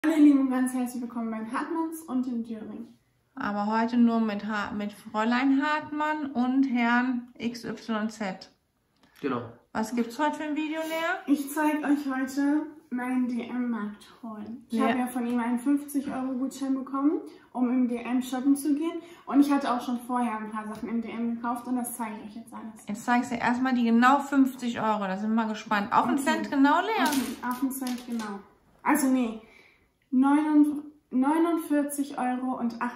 Hallo ihr Lieben, ganz herzlich willkommen bei Hartmanns und dem Döring. Aber heute nur mit Fräulein Hartmann und Herrn XYZ. Genau. Was gibt's heute für ein Video, Lea? Ich zeige euch heute meinen DM-Markt-Haul. Ich habe ja von ihm einen 50-Euro-Gutschein bekommen, um im DM shoppen zu gehen. Und ich hatte auch schon vorher ein paar Sachen im DM gekauft und das zeige ich euch jetzt alles. Jetzt zeigst du erstmal die genau 50 Euro, da sind wir mal gespannt. Auf einen Cent genau, Lea? Auf einen Cent genau. Also nee, 49,80 Euro.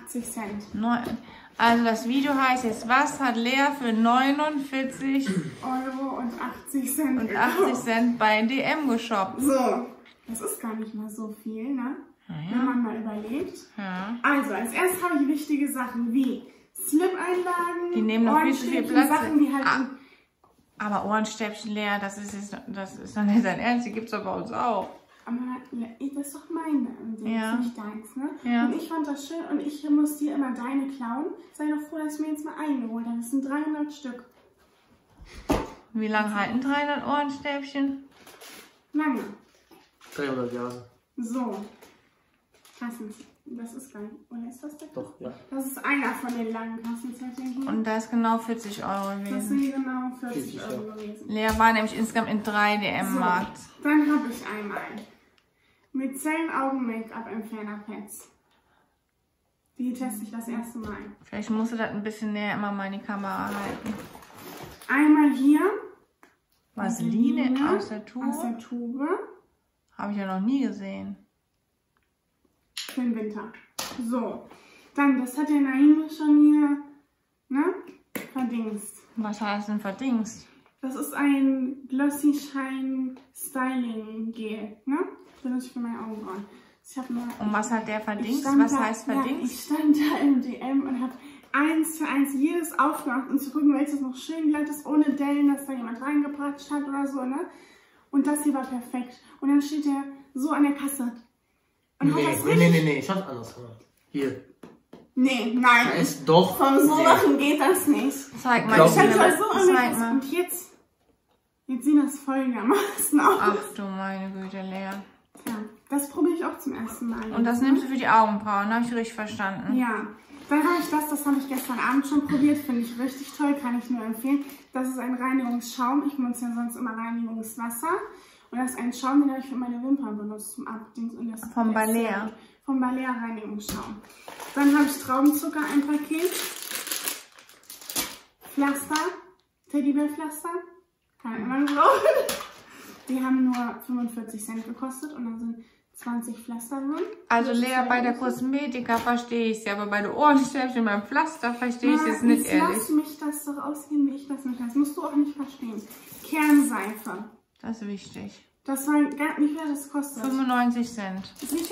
Also das Video heißt jetzt, was hat Lea für 49,80 Euro bei DM geshoppt? So, das ist gar nicht mal so viel, ne? Ja. Wenn man mal überlegt. Ja. Also, als erstes habe ich wichtige Sachen wie Slip-Einlagen, Die nehmen noch viel zu viel Platz. Sachen, die halt Aber Ohrenstäbchen, Lea, das ist doch nicht dein Ernst, die gibt's doch bei uns auch. Aber das ist doch meine, Ja. ist nicht deins, ne? Ja. Und ich fand das schön und ich muss dir immer deine klauen. Sei doch froh, dass ich mir jetzt mal eine geholt habe. Das sind 300 Stück. Wie lange halten 300 Ohrenstäbchen? Lange. 300 Jahre. So. Kassenzeichen. Das ist gar nicht. Oder ist das der? Doch, ja. Das ist einer von den langen Kassenzeichen. Und da ist genau 40 Euro Das gewesen. sind genau 40 40, Euro gewesen. Lea war nämlich insgesamt in 3 DM-Markt. So, dann habe ich einmal mit Augen-Make-up-Entferner-Pads. Die teste ich das erste Mal. Vielleicht musst du das ein bisschen näher immer mal in die Kamera halten. Einmal hier. Vaseline aus der Tube. Aus der Tube. Habe ich ja noch nie gesehen. Für den Winter. So. Dann, das hat der Naime schon hier, ne? Verdingst. Was heißt denn verdingst? Das ist ein Glossy Shine Styling Gel, ne? Benutze ich für meine Augenbrauen. Ich hab mal, Und was hat der verdingst? ich Was stand heißt da, ja, verdingst? ich stand da im DM und habe 1 für 1 jedes aufgemacht, um zu gucken, welches noch schön glatt ist, ohne Dellen, dass da jemand reingepatscht hat oder so, ne? Und das hier war perfekt. Und dann steht der so an der Kasse. Und hat das richtig... Nee, ich hab's anders gemacht. Hier. Nee, nein. Da ist doch. Vom so machen geht das nicht. Zeig mal. Glaub Ich mir. hatte das so an der Zeig Kasse. mal. Und jetzt sieht das folgendermaßen aus. Ach du meine Güte, Lea. Ja, das probiere ich auch zum ersten Mal. Und das nimmst du für die Augenbrauen, habe ich richtig verstanden. Ja, dann habe ich das habe ich gestern Abend schon probiert, finde ich richtig toll, kann ich nur empfehlen. Das ist ein Reinigungsschaum, ich benutze ja sonst immer Reinigungswasser. Und das ist ein Schaum, den habe ich für meine Wimpern benutzt zum Abdings. Und das Vom der ist sehr Balea. gut. Vom Balea Reinigungsschaum. Dann habe ich Traubenzucker, ein Paket. Pflaster, Teddybärpflaster. Kann immer gebrauchen. Die haben nur 45 Cent gekostet und dann sind 20 Pflaster drin. Also Lea, bei der Kosmetika verstehe ich es ja, aber bei der Ohrenstäbchen beim Pflaster verstehe ich es nicht, ehrlich. Lass mich das doch ausgehen, wie ich das nicht. Das musst du auch nicht verstehen. Kernseife. Das ist wichtig. Das war gar nicht mehr, das kostet. 95 Cent. Sicher?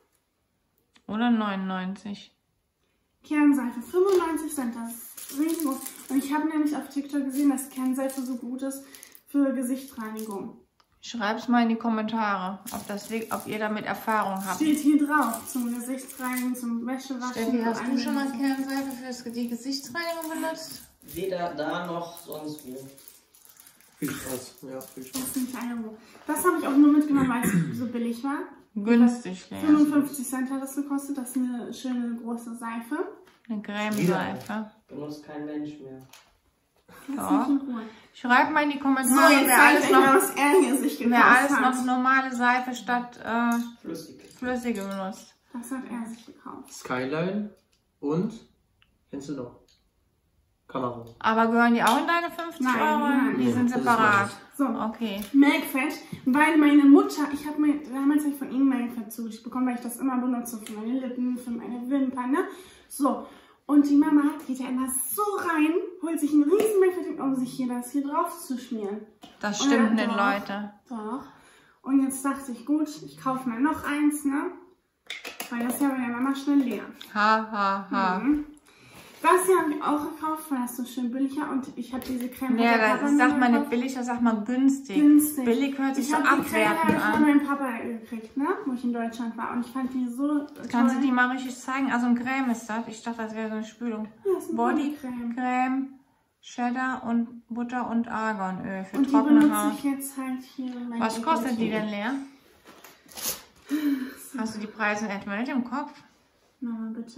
Oder 99. Kernseife, 95 Cent, das ist riesengroß. Und ich habe nämlich auf TikTok gesehen, dass Kernseife so gut ist für Gesichtsreinigung. Schreib's mal in die Kommentare, ob ihr damit Erfahrung habt. Steht hier drauf, zum Gesichtsreinigen, zum Wäschewaschen. Steffi, hast du für schon mal alles. Kernseife für die Gesichtsreinigung benutzt? Weder da noch sonst wo. Viel Spaß. Ja, viel Spaß. Das ist nicht eine Ruhe. Das habe ich auch nur mitgenommen, weil es so billig war. Günstig, Lea. 55 Cent hat das gekostet. Das ist eine schöne große Seife. Eine Cremeseife. Benutzt kein Mensch mehr. Lass Ja. mich in Ruhe. Schreibt mal in die So, Kommentare, jetzt zeige ich euch mal, was er hier sich gekauft wer alles hat. noch normale Seife statt Flüssig. flüssige benutzt. Das hat er sich gekauft. Skyline und. Kennst du noch? Camaro. Aber gehören die auch in deine 50 Nein, Euro? nein. Die sind Das ist separat. So, Okay. Melkfett, weil meine Mutter, ich habe mir damals von ihnen Melkfett zugeschickt bekommen, weil ich das immer benutze für meine Lippen, für meine Wimpern, ne? So, und die Mama geht ja immer so rein, holt sich einen riesen Melkfett, um sich das hier drauf zu schmieren. Das stimmt Und nicht, doch, Leute. Doch. Und jetzt dachte ich, gut, ich kaufe mal noch eins, ne? Weil das ja bei der Mama schnell leer. Ha, ha, ha. Mhm. Das hier habe ich auch gekauft, weil das so schön billig war. Und ich habe diese Creme. Ja, von das sagt man nicht billig, das sagt man günstig. Günstig. Billig hört sich Ich so habe die Creme abwertend von an. meinem Papa gekriegt, ne? Wo ich in Deutschland war. Und ich fand die so Kannst du toll. die mal richtig zeigen? Also ein Creme ist das. Ich dachte, das wäre so eine Spülung. Ja, das ist eine Bodycreme. Bodycreme, Cheddar und Butter und Arganöl für Und die trockene benutze Haut. ich jetzt halt hier in meinem Was kostet die denn, Lea? Hast du die Preise etwa nicht im Kopf? Na, bitte.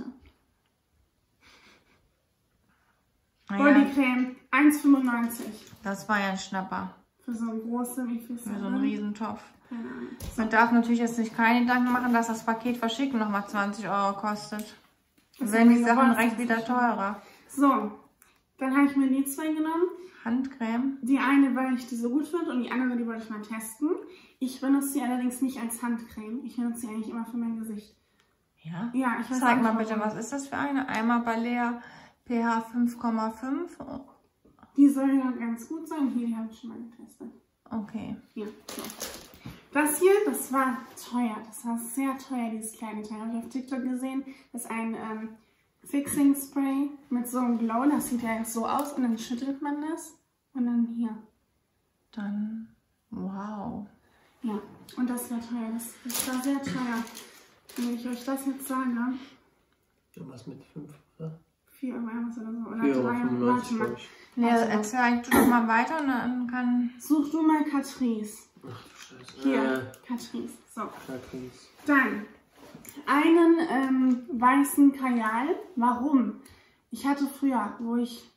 Naja, Bodycreme, 1,95. das war ja ein Schnapper. Für so einen großen, wie viel ist Für das so einen denn? Riesentopf. Keine Ahnung. Man darf natürlich jetzt nicht keine Gedanken machen, dass das Paket verschicken nochmal 20 € kostet. Dann Das werden die haben wir Sachen gewonnen, recht wieder 20 €. teurer. So, dann habe ich mir die zwei genommen. Handcreme. Die eine, weil ich die so gut finde und die andere, die wollte ich mal testen. Ich benutze sie allerdings nicht als Handcreme. Ich benutze sie eigentlich immer für mein Gesicht. Ja? Ja, ich weiß Zeig auch mal nicht, bitte, warum. was ist das für eine? Einmal Balea pH 5,5. Die soll ja ganz gut sein. Hier, die habe ich schon mal getestet. Okay. Ja, so. Das hier, das war teuer. Das war sehr teuer, dieses kleine Teil. Habe ich auf TikTok gesehen. Das ist ein Fixing Spray mit so einem Glow. Das sieht ja jetzt so aus und dann schüttelt man das. Und dann hier. Dann, wow. Ja, und das war teuer. Das war sehr teuer. Wenn ich euch das jetzt sage, Irgendwas mit 5, oder? 4 € oder so. Oder 4,95 3 €, Warte glaube mal. ich. Lea, Also- erzähl du doch mal weiter und dann kann... Such du mal Catrice. Ach du Scheiße. Hier, Catrice. So. Catrice. Dann einen weißen Kajal. Warum? Ich hatte früher, wo ich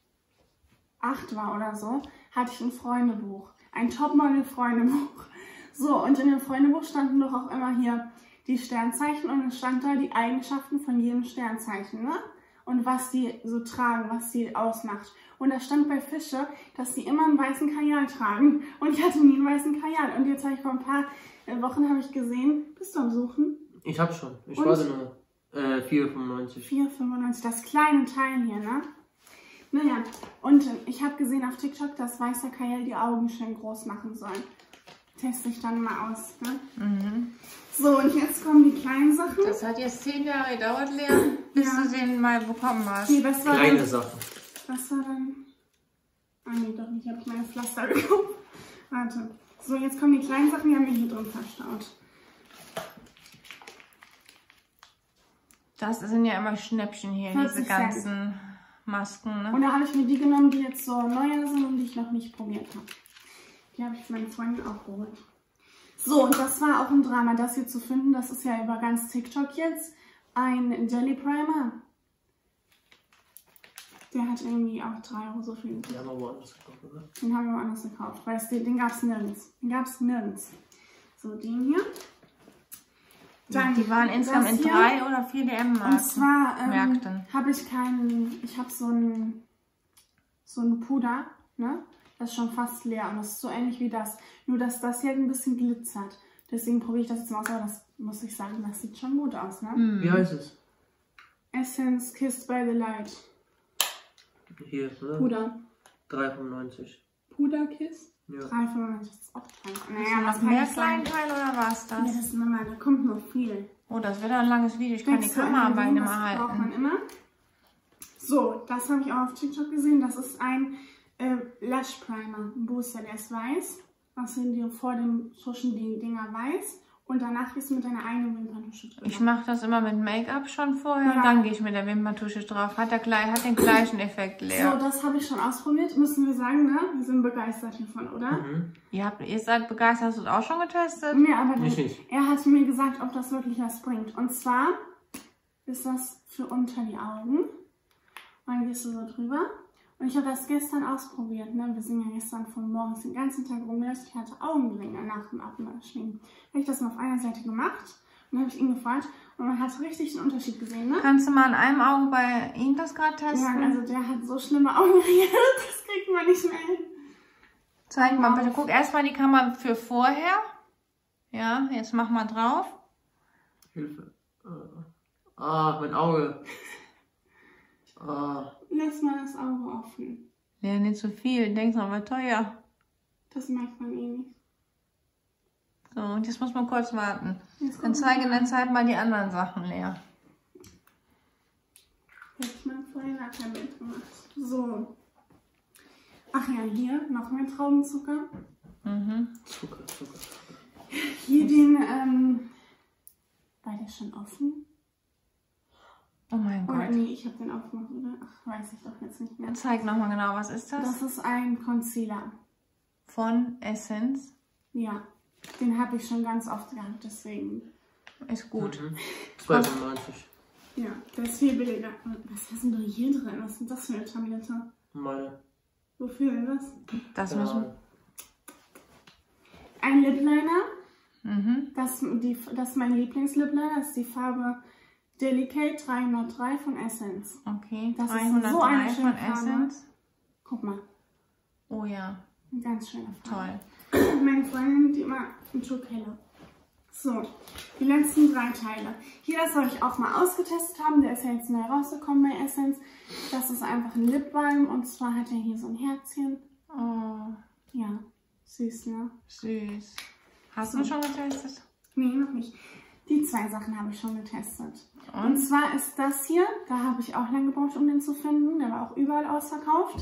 8 war oder so, hatte ich ein Freundebuch. Ein Topmodel-Freundebuch. So, und in dem Freundebuch standen doch auch immer hier die Sternzeichen und es stand da die Eigenschaften von jedem Sternzeichen, ne? Und was die so tragen, was die ausmacht. Und da stand bei Fische, dass sie immer einen weißen Kajal tragen. Und ich hatte nie einen weißen Kajal. Und jetzt habe ich vor ein paar Wochen habe ich gesehen, bist du am Suchen? Ich hab schon. Ich Und? warte nur. 4,95. 4,95, das kleine Teil hier, ne? Naja, und ich habe gesehen auf TikTok, dass weißer Kajal die Augen schön groß machen soll. Teste ich dann mal aus, ne? Mhm. So, und jetzt kommen die kleinen Sachen. Das hat jetzt 10 Jahre gedauert, Lea, bis Ja. du den mal bekommen hast. Nee, das war Kleine dann, Sachen. das war dann... Ah nee, doch nicht, habe ich meine Pflaster gekauft. Warte. So, jetzt kommen die kleinen Sachen, die haben wir hier drin verstaut. Das sind ja immer Schnäppchen hier, 40 diese ganzen Masken, Und ne? da habe ich mir die genommen, die jetzt so neuer sind und die ich noch nicht probiert habe. Die habe ich meinen Freunden auch geholt. So, und das war auch ein Drama, das hier zu finden. Das ist ja über ganz TikTok jetzt. Ein Jelly Primer. Der hat irgendwie auch 3 € so viel. Die haben wir woanders gekauft, oder? Den haben wir woanders gekauft, weil den gab es nirgends. Den gab es nirgends. So, den hier. Dann Die waren insgesamt das in hier. 3 oder 4 Und DM-Marken. zwar Märkten. habe ich ich habe so ein Puder, ne? Das ist schon fast leer und das ist so ähnlich wie das. Nur, dass das hier ein bisschen glitzert. Deswegen probiere ich das jetzt mal aus, aber das muss ich sagen, das sieht schon gut aus, ne? Wie heißt es? Essence Kissed by the Light. Hier, oder? Puder. 3,95. Puderkiss? Ja. 3,95, das ist auch teuer. Hast Naja, du was noch kann mehr ich sagen? Kleinteil oder war's Nee, das? das ist normal, da kommt noch viel. Oh, das wird ein langes Video. Ich kann die Wechsel Kamera bei ansehen, dem das braucht man erhalten. immer. So, das habe ich auch auf TikTok gesehen. Das ist ein Lash Primer, ein Booster, der ist weiß. Was sind die vor dem zwischen die Dinger weiß und danach gehst du mit deiner eigenen Wimperntusche drüber. Ich mache das immer mit Make-up schon vorher Ja. und dann gehe ich mit der Wimperntusche drauf. Hat den gleichen Effekt, Lea. So, das habe ich schon ausprobiert, müssen wir sagen, ne? Wir sind begeistert hiervon, oder? Mhm. Ihr seid begeistert, hast du es auch schon getestet? Nee, aber Ich nicht. er hat mir gesagt, ob das wirklich was bringt. Und zwar ist das für unter die Augen. Und dann gehst du so drüber. Und ich habe das gestern ausprobiert. Ne? Wir sind ja gestern von morgens den ganzen Tag rumgelöst. Ich hatte Augenringe nach dem Abwaschen. Habe ich das mal auf einer Seite gemacht. Und dann habe ich ihn gefragt. Und man hat richtig den Unterschied gesehen. Ne? Kannst du mal an einem Auge bei ihm das gerade testen? Ja, also der hat so schlimme Augenringe. Das kriegt man nicht mehr hin. Zeig mal bitte. Guck erstmal die Kamera für vorher. Ja, jetzt mach mal drauf. Hilfe. Mein Auge. Lass mal das Auge offen. Ja, nicht so viel. Denkst du, aber teuer. Das merkt man eh nicht. So, und jetzt muss man kurz warten. Jetzt Dann kommt zeige in der Zeit mal die anderen Sachen, Lea. Hätte ich mal vorher gar kein Bild gemacht. So. Ach ja, hier noch mehr Traubenzucker. Mhm. Zucker. Hier den, war der schon offen? Oh mein Oder Gott. nee, ich habe den aufgemacht, oder? Ach, weiß ich doch jetzt nicht mehr. Zeig nochmal genau, was ist das? Das ist ein Concealer. Von Essence. Ja, den habe ich schon ganz oft gehabt, deswegen. Ist gut. 2,95. Ja, das ist viel billiger. Was ist denn da hier drin? Was sind das für eine Tablette? Meine. Wofür denn das? Das Keine müssen Ahnung. Ein Lip Liner. Mhm. Das ist mein Lieblingslip Liner. Das ist die Farbe Delicate 303 von Essence. Okay, Das ist 303 so eine schöne von Farbe. Essence. Guck mal, Oh ja, eine ganz schöne Farbe. toll. Meine Freundin nimmt die immer in Türkelle. So, die letzten 3 Teile. Hier, das soll ich auch mal ausgetestet haben. Der ist ja jetzt neu rausgekommen bei Essence. Das ist einfach ein Lip Balm und zwar hat er hier so ein Herzchen. Oh, Ja, süß, ne? süß. Hast du schon getestet? Nee, noch nicht. Die 2 Sachen habe ich schon getestet. Und Und? zwar ist das hier, da habe ich auch lange gebraucht, um den zu finden. Der war auch überall ausverkauft.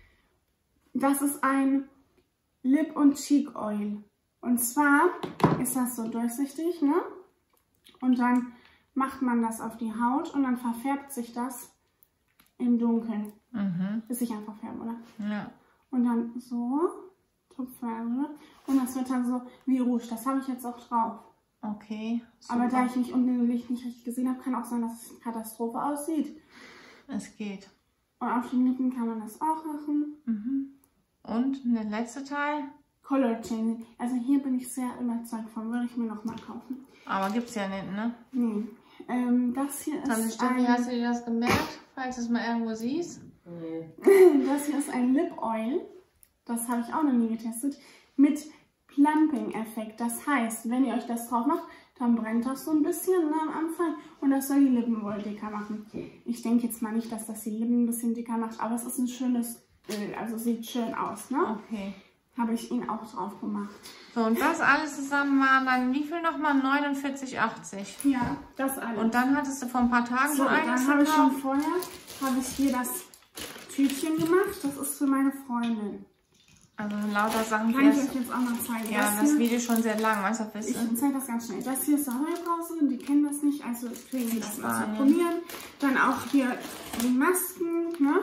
Das ist ein Lip und Cheek Oil. Und zwar ist das so durchsichtig, ne? Und dann macht man das auf die Haut und dann verfärbt sich das im Dunkeln. Mhm. Ist sich einfach färben, oder? Ja. Und dann so, Tupffarbe. Und das wird dann so wie Rouge. Das habe ich jetzt auch drauf. Okay. Aber super. da ich mich unten im Licht nicht richtig gesehen habe, kann auch sein, dass es eine Katastrophe aussieht. Es geht. Und auf den Lippen kann man das auch machen. Mhm. Und der letzte Teil? Color Changing. Also hier bin ich sehr überzeugt von. Würde ich mir nochmal kaufen. Aber gibt's ja nicht, ne? Nee. Das hier Tante ist Steffi, hast ein, du dir das gemerkt? Falls du es mal irgendwo siehst. Nee. das hier ist ein Lip Oil. Das habe ich auch noch nie getestet. Mit Plumping-Effekt. Das heißt, wenn ihr euch das drauf macht, dann brennt das so ein bisschen, ne, am Anfang. Und das soll die Lippen wohl dicker machen. Ich denke jetzt mal nicht, dass das die Lippen ein bisschen dicker macht. Aber es ist ein schönes Öl. Also sieht schön aus, ne? Okay. Habe ich ihn auch drauf gemacht. So, und das alles zusammen waren dann wie viel nochmal? 49,80. Ja, das alles. Und dann hattest du vor ein paar Tagen so, schon eines dann habe ich schon gekauft. vorher, habe ich hier das Tütchen gemacht. Das ist für meine Freundin. Also lauter Sachen. Kann ich die euch jetzt auch mal zeigen. ja, das Video ist schon sehr lang, weißt du, wisst Ich ihr? zeige das ganz schnell. Das hier ist Säurebrause, die kennen das nicht, also kriegen die das mal zu Spanien. probieren. Dann auch hier die Masken, ne?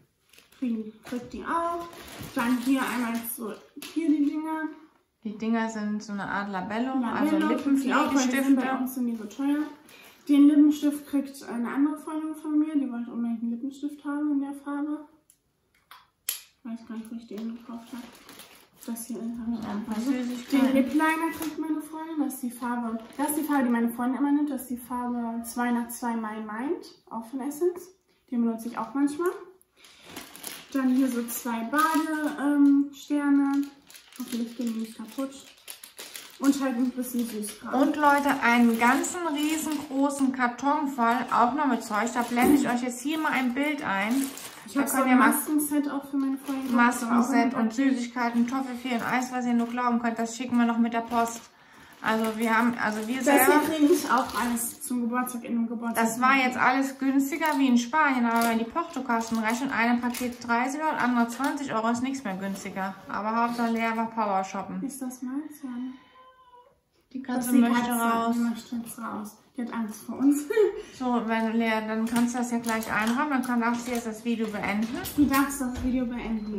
Kriegt die auch. Dann hier einmal so, hier die Dinger. Die Dinger sind so eine Art Labello, Labello, also kriegt die auch, weil die sind bei Lippenpflegestifte. uns sind die so teuer. Den Lippenstift kriegt eine andere Freundin von mir, die wollte unbedingt einen Lippenstift haben in der Farbe. Ich weiß gar nicht, wo ich den gekauft habe. Das hier habe ich einfach. Süßigkeiten. Den Lip Liner kriegt meine Freundin, das ist die Farbe, die meine Freundin immer nimmt, das ist die Farbe 202 My Mind, auch von Essence. Die benutze ich auch manchmal. Dann hier so 2 Badesterne. Hoffentlich gehen die nicht kaputt. Und halt ein bisschen Süßkram. Und Leute, einen ganzen riesengroßen Karton voll, auch noch mit Zeug. Da blende ich euch jetzt hier mal ein Bild ein. Ich Da habe so könnt ihr ein mal Maskenset auch für meine Freundin. gekauft, aber auch Maskenset in und Süßigkeiten, Toffifee und Eis, was ihr nur glauben könnt. Das schicken wir noch mit der Post. Also wir Das selber... hier kriege ich auch alles zum Geburtstag in einem Geburtstag. Das war jetzt alles günstiger wie in Spanien, aber wenn die Portokasten rechnen, eine Paket 30 Euro, andere 20 Euro, ist nichts mehr günstiger. Aber Hauptsache Lea war Power shoppen. Ist das meins? Ja. Die Das Katze ist die möchte Katze, raus. die möchte jetzt raus. Die hat Angst vor uns. So, wenn Lea, dann kannst du das ja gleich einräumen, dann darfst du jetzt das Video beenden. Du darfst das Video beenden.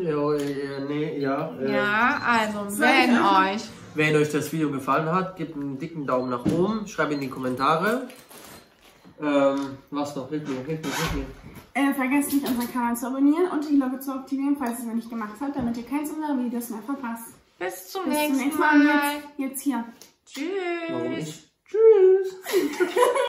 Ja, also Wenn euch das Video gefallen hat, gebt einen dicken Daumen nach oben, schreibt in die Kommentare. Was noch? Hilf mir. Vergesst nicht, unseren Kanal zu abonnieren und die Glocke zu aktivieren, falls ihr es noch nicht gemacht habt, damit ihr keins unserer Videos mehr verpasst. bis zum Bis zum nächsten nächsten Mal. Mal. Jetzt hier. Tschüss. Warum nicht? Tschüss.